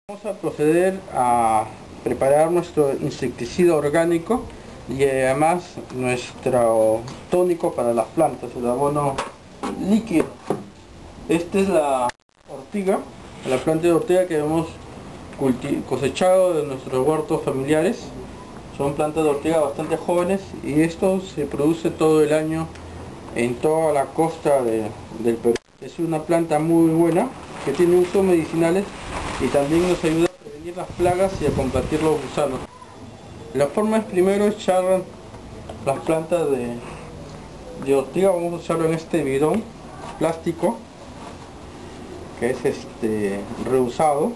Vamos a proceder a preparar nuestro insecticida orgánico y además nuestro tónico para las plantas, el abono líquido. Esta es la ortiga, la planta de ortiga que hemos cosechado de nuestros huertos familiares. Son plantas de ortiga bastante jóvenes y esto se produce todo el año en toda la costa del Perú. Es una planta muy buena que tiene usos medicinales y también nos ayuda a prevenir las plagas y a combatir los gusanos. La forma es primero echar las plantas de ortiga. Vamos a echarlo en este bidón plástico que es reusado.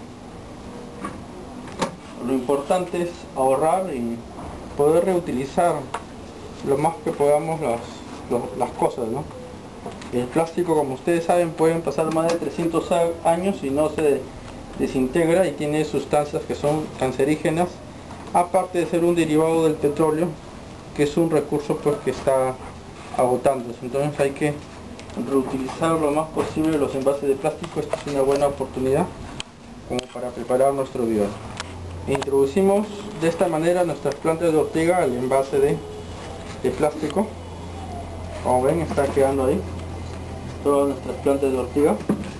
Lo importante es ahorrar y poder reutilizar lo más que podamos las cosas, ¿no? El plástico, como ustedes saben, pueden pasar más de 300 años y no se desintegra y tiene sustancias que son cancerígenas, aparte de ser un derivado del petróleo, que es un recurso pues que está agotándose. Entonces hay que reutilizar lo más posible los envases de plástico. Esta es una buena oportunidad como para preparar nuestro bidón. Introducimos de esta manera nuestras plantas de ortiga al envase de plástico. Como ven, está quedando ahí todas nuestras plantas de ortiga.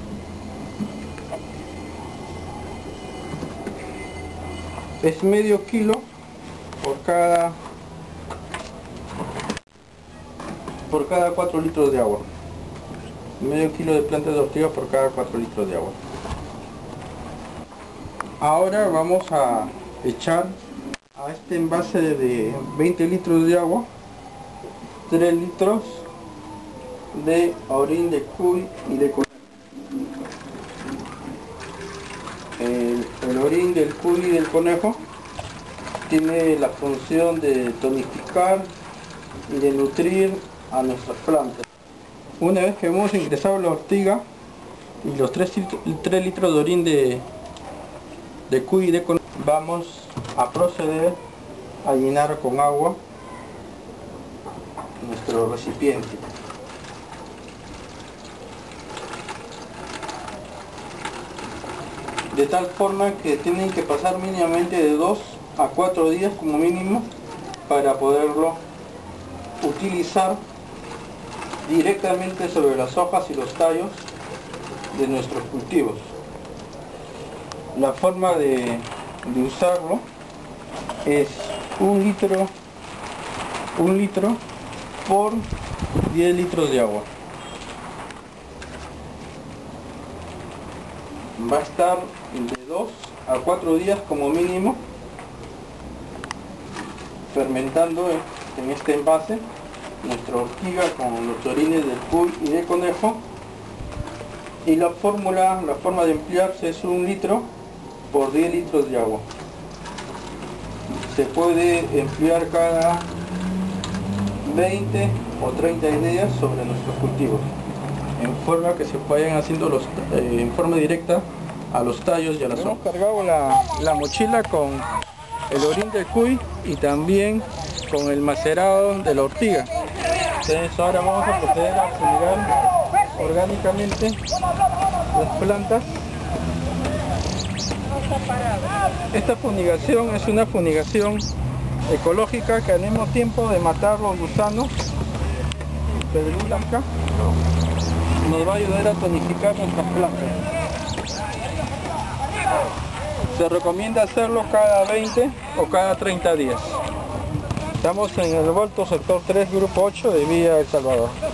Es medio kilo por cada 4 litros de agua. Medio kilo de plantas de ortiga por cada 4 litros de agua. Ahora vamos a echar a este envase de 20 litros de agua 3 litros de orín de cuy y de conejo. El orín del cuy y del conejo tiene la función de tonificar y de nutrir a nuestras plantas. Una vez que hemos ingresado la ortiga y los 3 litros de orín de cuy y de conejo, vamos a proceder a llenar con agua nuestro recipiente. De tal forma que tienen que pasar mínimamente de 2 a 4 días como mínimo para poderlo utilizar directamente sobre las hojas y los tallos de nuestros cultivos. La forma de usarlo es 1 litro por 10 litros de agua. Va a estar de 2 a 4 días como mínimo fermentando en este envase nuestra ortiga con los orines del cuy y de conejo. Y la forma de emplearse es 1 litro por 10 litros de agua. Se puede emplear cada 20 o 30 días sobre nuestros cultivos, en forma que se vayan haciendo en forma directa a los tallos y a las hojas. Hemos cargado la mochila con el orín del cuy y también con el macerado de la ortiga. Entonces ahora vamos a proceder a fumigar orgánicamente las plantas. Esta fumigación es una fumigación ecológica que al mismo tiempo de matar los gusanos, pedregul blanca, nos va a ayudar a tonificar nuestras plantas. Se recomienda hacerlo cada 20 o cada 30 días. Estamos en el Volto sector 3, grupo 8 de Villa El Salvador.